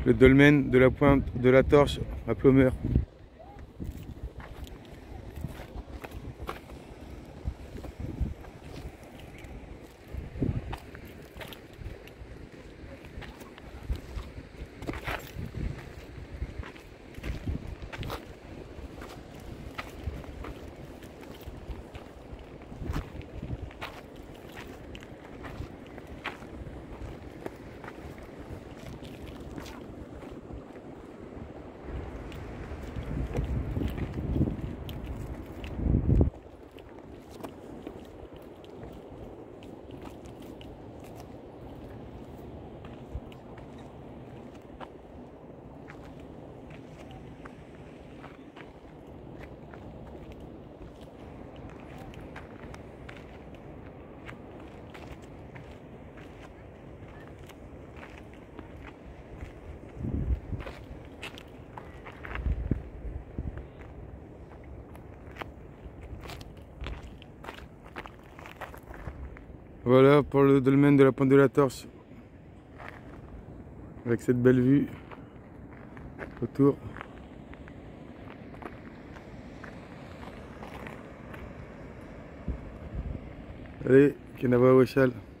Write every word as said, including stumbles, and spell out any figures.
le dolmen de la Pointe de la Torche à Plomeur. Voilà pour le dolmen de la Pointe de la Torche, avec cette belle vue autour. Allez, Kenava Weshal.